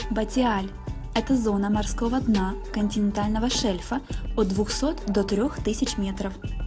Батиаль – это зона морского дна континентального шельфа от 200 до 3000 метров.